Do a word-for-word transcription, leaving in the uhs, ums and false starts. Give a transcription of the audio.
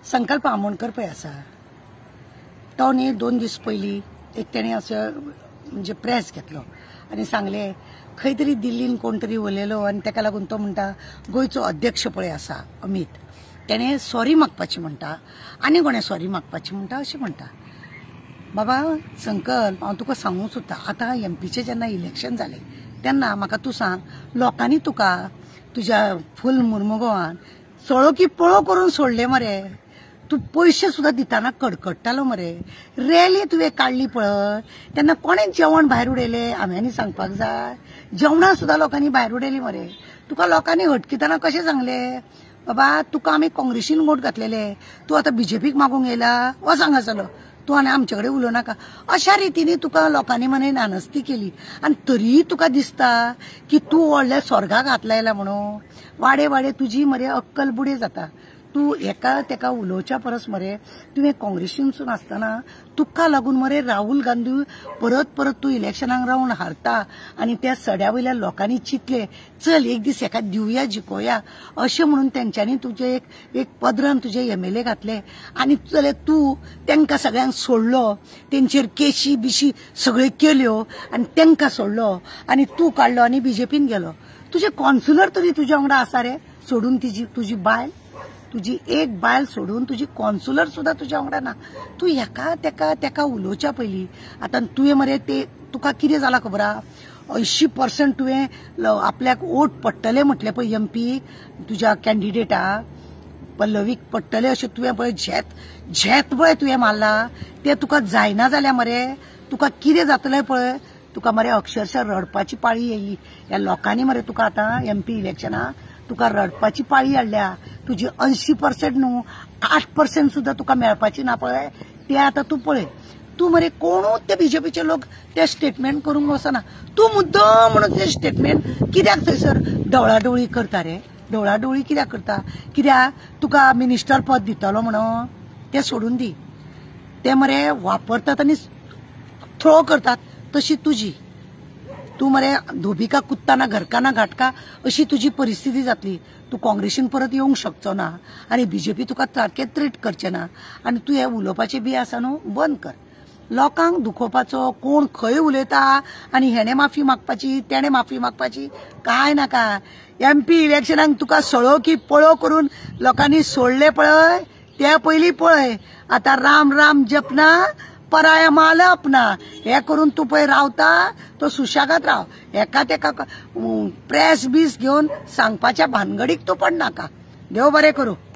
संकल्प आमोणकर पळय आसा तो न्ही दोन दीस पयलीं एक तेणें असो म्हणजे प्रेस घेतलो आनी सांगले खंय तरी दिल्लीन कोण तरी उलयलो आनी ताका लागून तो म्हणटा गोंयचो अध्यक्ष पळय आसा अमित तेणें सॉरी मागपाची म्हणटा आनी कोणें सॉरी मागपाची म्हणटा अशें म्हणटा। बाबा संकल्प हांव तुका सांगूंक सोदता आतां एमपीचें जेन्ना इलेक्शन जालें तेन्ना म्हाका तूं सांग लोकांनी तुका तुज्या फुल मुर्मुगांवान सळो की पळो करून सोडले मरे तूं पयशे सुद्दां दितना कडकडटालो मरे रॅली तुवें काडली पळय तेन्ना कोणें जेवण भायर उडयलें हांवेंनी सांगपाक जाय जेवणां सुद्दां लोकांनी भायर उडयलीं मरे तुका लोकांनी हटकितना कशें सांगलें बाबा तुका आमी काँग्रेसीन वोट घातलेले तूं आतां बीजेपीक मागूंक येयला हो सांगासलो तूं आनी आमचे कडेन उलोवं नाका अशा रितीनी तुका लोकांनी मने नानस्ती केली आनी तरी तुका दिसता की तूं व्हडल्या स्वर्गाक हात लायला म्हणून वाडे वाडे तुजी मरे अक्कल बुडे जाता तूं एका तेका उलोवच्या परस मरे तुवें काँग्रेसीनसून आसतना तुका लागून मरे राहुल गांधी परत परत तूं इलेक्शनाक रावन हारता आनी त्या सड्या वयल्या लोकांनी चिंतले चल एक दीस हेका दिवया जिखोवया अशें म्हणून तेंच्यांनी तुजे एक एक पदरान तुजे एमएलए घातले आनी जाल्यार तूं तेंकां सगळ्यांक सोडलो तेंचेर केशी बिशी सगळ्यो केल्यो आनी तेंकां सोडलो आनी तूं काडलो आनी बीजेपीन गेलो तुजे कॉन्सुलर तरी तुज्या वांगडा आसा रे सोडून तिजी तुजी बायल तुजी एक बायल सोडून तुजी कॉन्सुलर सुद्दां तुज्या वांगडा ना तूं हेका तेका तेका उलोवच्या पयलीं आतां तुवें मरे ते तुका कितें जाला खबर आहा अंयशीं पर्संट तुवें आपल्याक वोट पडटले म्हटले पळय एमपी तुज्या कॅन्डिडेटाक पल्लवीक पडटले अशें तुवें पळय झेत झेत पळय तुवें मारला तें तुका जायना जाल्यार मरे तुका कितें जातलें पळय तुका मरे अक्षरशः रडपाची पाळी येयली ह्या लोकांनी मरे तुका आतां एमपी इलेक्शनाक तुका रडपाची पाळी हाडल्या तुजी अंयशीं पर्संट न्हू आठ पर्संट सुद्दां तुका मेळपाची ना पळय तें आतां तूं पळय तूं मरे कोणूच ते बीजेपीचे लोक ते स्टेटमेंट करूंक वचना तूं मुद्दम म्हणून ते स्टेटमेंट कित्याक थंयसर ढवळाढवळी करता रे ढवळाढवळी कित्याक करता कित्याक तुका मिनिस्टर पद दितलो म्हणून तें सोडून दी ते मरे वापरतात आनी थ्रो करतात तशी तुजी तूं मरे धोबिका कुत्ताना घरकाना घाटका अशी तुजी परिस्थिती जातली तूं काँग्रेसीन परत येवंक शकचो ना आनी बीजेपी तुका सारकें ट्रीट करचें ना आनी तूं हें उलोवपाचें बी आसा न्हू बंद कर लोकांक दुखोवपाचो कोण खंय उलयता आनी हेणें माफी मागपाची तेणें माफी मागपाची काय नाका एमपी इलेक्शनाक तुका सळो की पळो करून लोकांनी सोडले पळय ते पयलीं पळय आतां राम राम जपना पराया माल अपना हे करून तूं पळय रावता तो सुशागात राव एका तेका प्रेस बीस घेवन सांगपाच्या भानगडीक तूं पडनाका देव बरें करूं।